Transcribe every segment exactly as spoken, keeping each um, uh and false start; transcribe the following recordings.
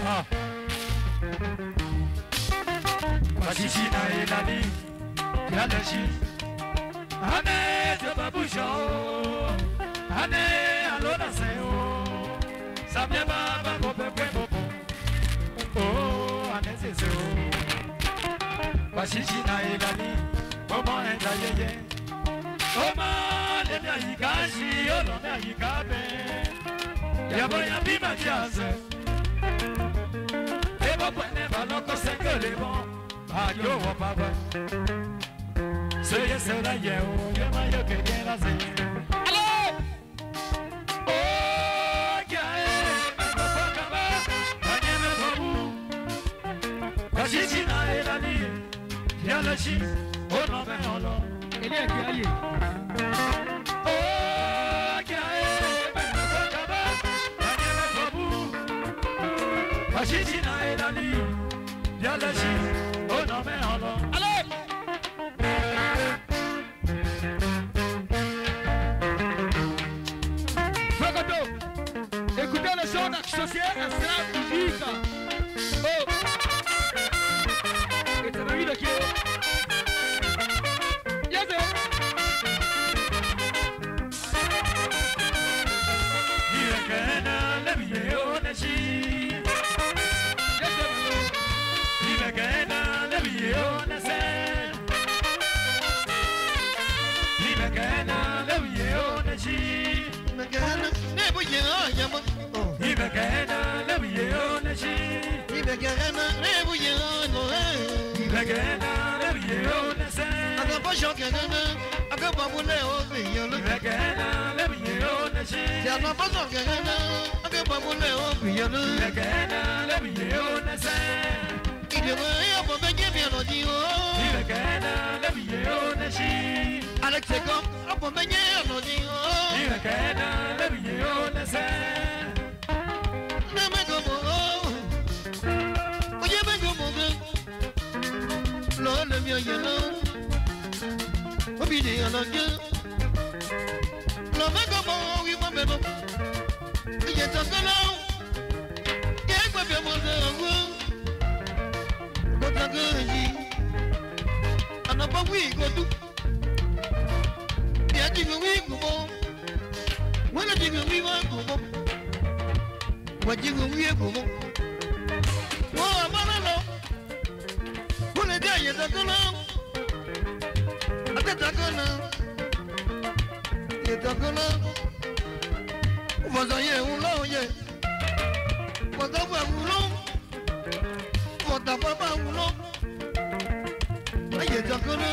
Ah. Bashishi na elani, yaleshi. Ane joba busho, ane alona seo. Samye baba kope kwe bobo. Oh, ane seo. Bashishi na elani, omo enda yeye. Oma le mia yikashi, olo mia yikabe. Yabo ya bima jaze. Ebo pwene baloko senge lebo. Ayo wa baba. Soye sera ye o, ye ma yo que quiera ser. Allo. Oh, ya eh, me no toca ba, aye me tobu. Kashi na elani, ya la shi, oh no me holo. Ele aqui aí. Oh, ya eh, me no toca ba, aye me tobu. Kashi na elani, ya la shi, oh no me holo. Allo. Écoutez le son d'associé Aslam Ika. Oh. Et t'as vu le kilo? Yes, sir. Il est qu'un le vidéo nachi. Yes, sir. Il est qu'un le vidéo nachi. Il est qu'un le vidéo nachi. Ibekena lebiye oneshi. Ibekena lebiye oneshi. Ibekena lebiye oneshi. Agabasho kena, agabamule obiyolo. Ibekena lebiye oneshi. Yanabaso kena, agabamule obiyolo. Ibekena lebiye oneshi. Ibewe yobo benye biolodio. Ibekena lebiye oneshi. Alex Eko, yobo benye biolodio. Ibekena lebiye oneshi. Le mien yellow, obédé à la gueule. Le mec comment oui, moi même. Il est un peu là. Qu'est-ce que je veux dire? Quand la gueule dit, on n'a pas oui, quoi tout. Bien dit que oui, comment? Moi, je dis que oui, moi, comment? Moi, je dis que oui, comment? Moi, malalo. Yetakana, atetakana, yetakana. Vazaye ulo ye, vazabwa ulo, vazababa ulo. Yetakana,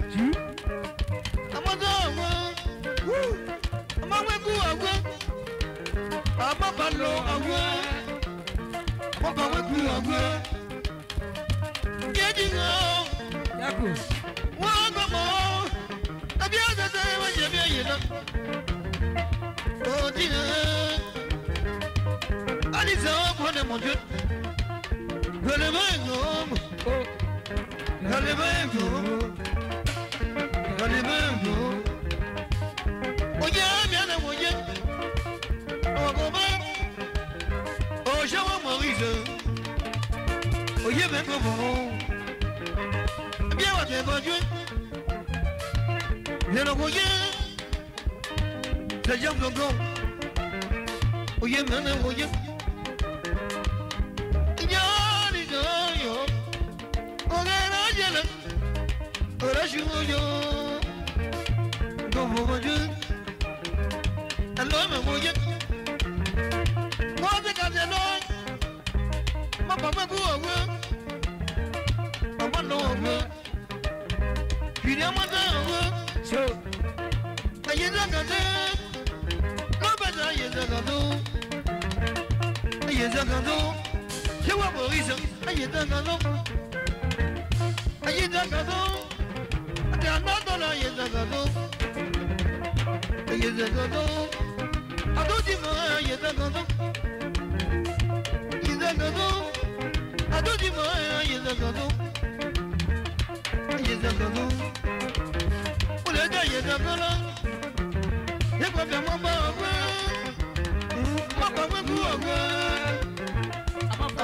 amadawa, amaweku awe, amabalo awe, amaweku awe. Yedinga. Wagamo, Abiada, Wajabia, oh dear, Alisa, what am I doing? Galibango, Galibango, Galibango, oh yeah, Miana, oh yeah, oh go back, oh Shawa Maurice, oh yeah, Bango. Bien, what Dieu, le voyez, le jambes go, voyez, maintenant, voyez, il y a des gens, on est là, on est là, je vous go, voyez, alors, voyez, moi, c'est quand j'ai l'œil, ma papa, vous, maman, non, puis il so, aïe, la gâte, la bataille est la gâteau, aïe, la gâteau, je vois Maurice, aïe, la gâteau, aïe, la gâteau, aïe, la gâteau, aïe, la gâteau, aïe, la gâteau, aïe, la gâteau, aïe, la gâteau, aïe, la gâteau. Yezakano, Uleda Yezakana, Yekwa Mama, Mama Mama,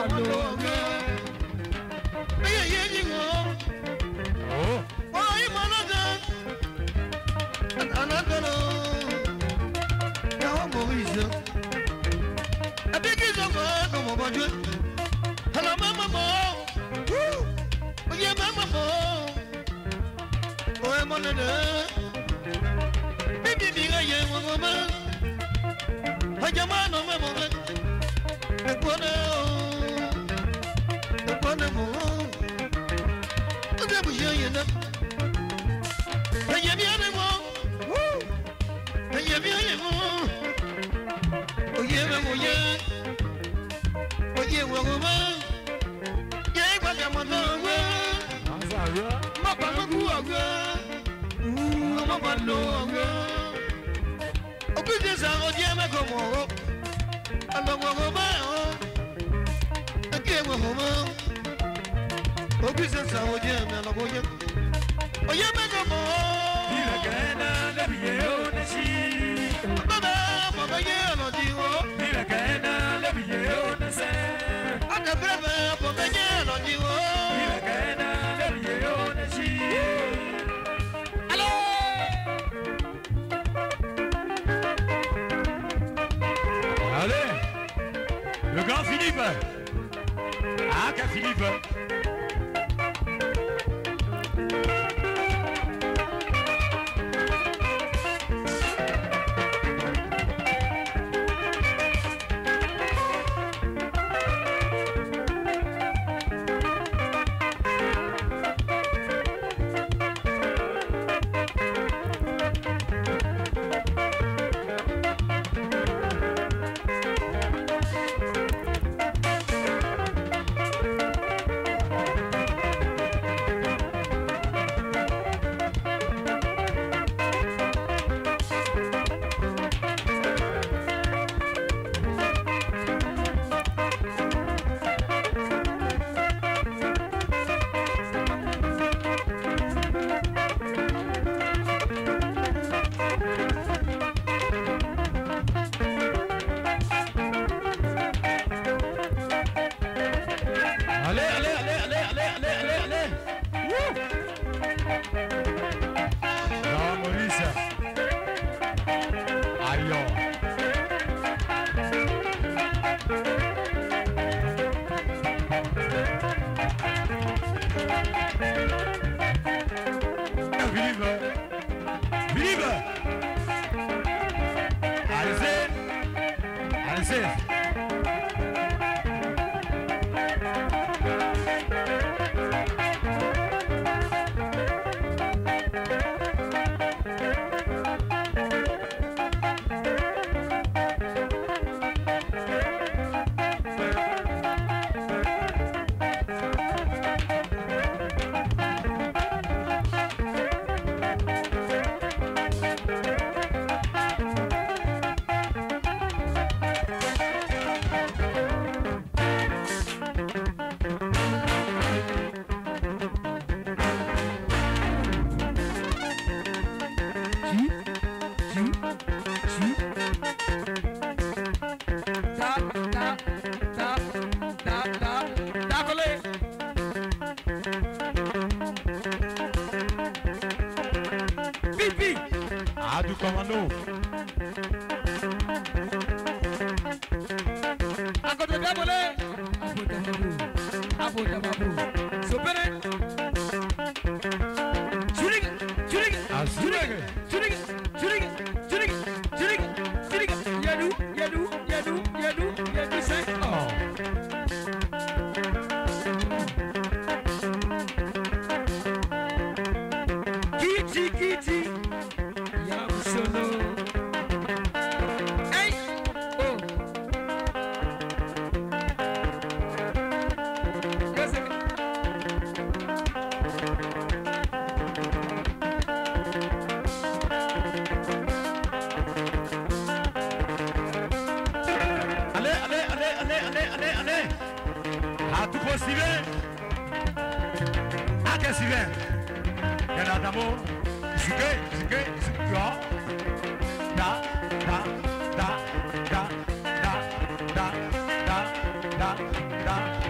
Da, da, da, da, da, da.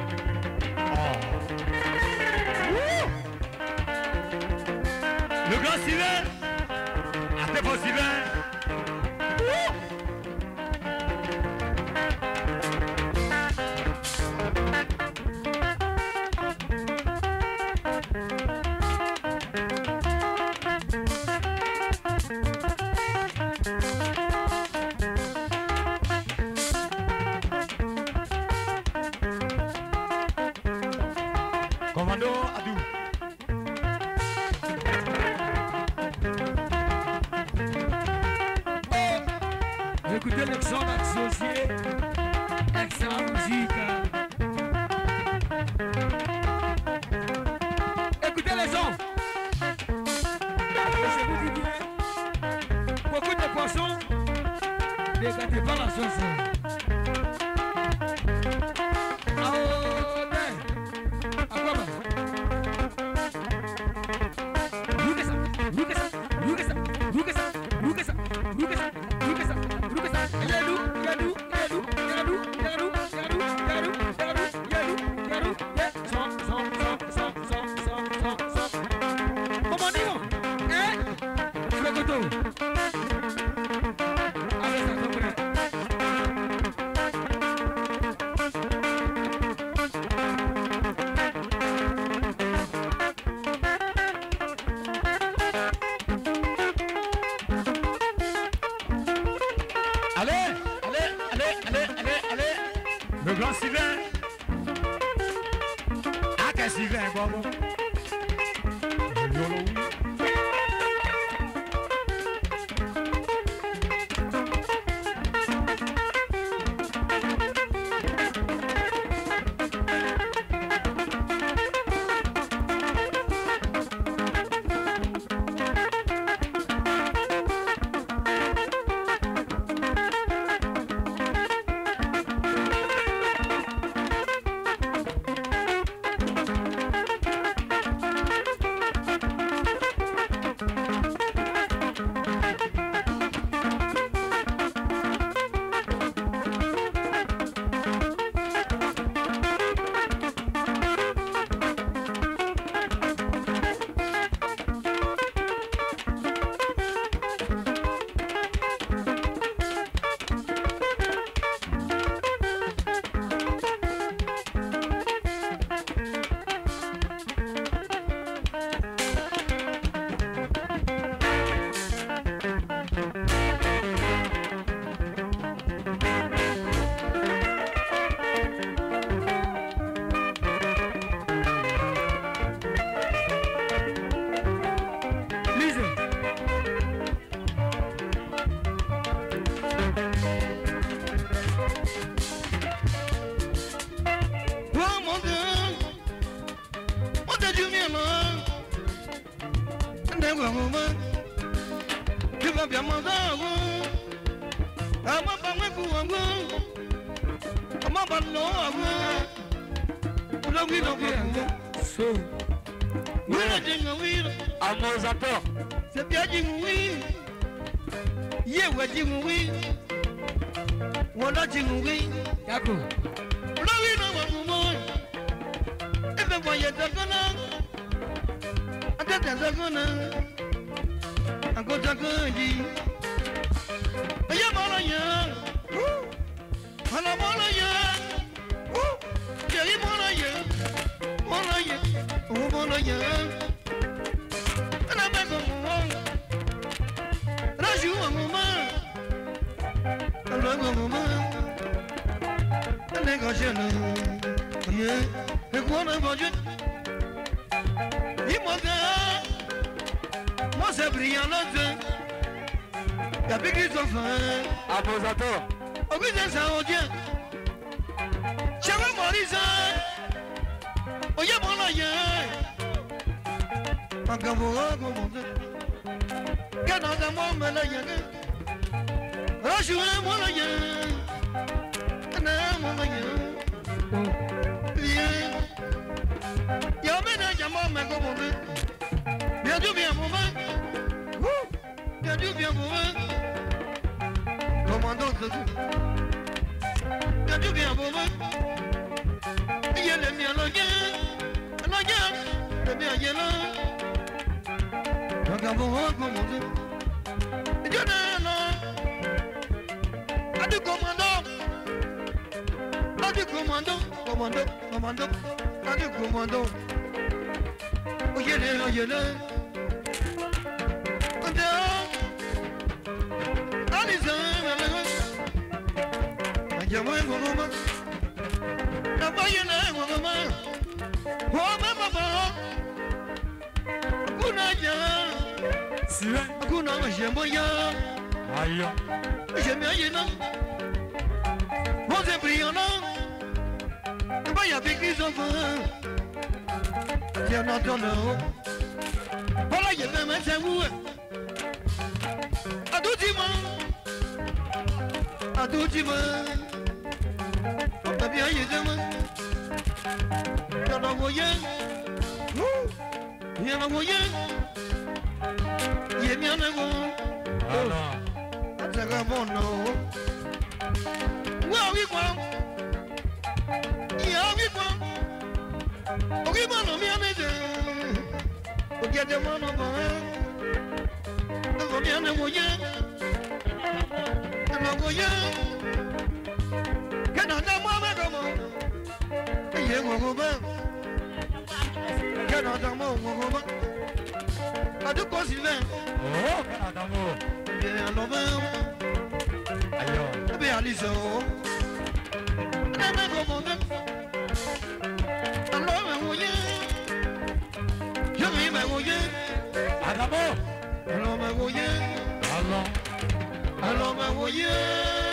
Sylvain. Attends pour Sylvain. Commando Adou. Oh, écoutez le son associé, excellente musique. Écoutez les sons. Je vous dis bien, beaucoup de poissons, ne gâtez pas la sauce. Allez, allez, allez, allez, allez, allez. Le grand Sylvain. Ah, quel Sylvain, bon. C'est bien dit oui. Yeah, ouais, dit oui. Voilà, dit oui. D'accord. Là, oui, non, maman. Et bien, voyez, t'as qu'on a. Attends, t'as qu'on a. Encore, t'as qu'on dit. Y'a mon aïe. Voilà, mon aïe. Y'a mon aïe. Mon aïe. Oh, mon aïe. Moi c'est brillant l'autre. Y'a plus qu'ils ont faim. Apposateur. Au bout de ça on tient. Chérie Maurice. Oh y'a mon aïe. En Gabora comme on dit. Canada mon malaïe. Rajouez mon aïe. Ana mon aïe. Viens. Y'a un ménage à moi mais comme on dit. Bien du bien pour moi. Bien du bien pour moi. Commandant de tout. Bien du bien pour moi. Il y a le mien, le gain. Le gain. Le bien, il y a là. bon commandant. Dieu non. A du commandant. A du commandant. Commandant. Commandant. A du commandant. Oh yé le, oh yé le. Allez-y, Yamai Mama, Nabayana Mama, oh Mama, Kunaya, Kuna Jamboya, Aya, Jamayana, Mose Briana, Baya Bigis of her, you're not on her. All I am is a woman. Adoutima, Adoutima. Bien évidemment, il y en a moyen, il y en a moyen, il y a bien un bon, c'est un bon nom. Oui, quoi, il y a oui, quoi, ok, bon, on vient de ok, de mon nom, on vient de moyen, on a moyen. Canada, moi, et je m'en vais. Canada, moi, à deux quoi, Sylvain. Oh, Canada, moi. Bien, l'homme. Aïe. Bien, Aliso. Et même comment. Alors, mais oui. Je vais me mouiller. Adamo. Alors, me mouiller. Alors. Alors, me mouiller.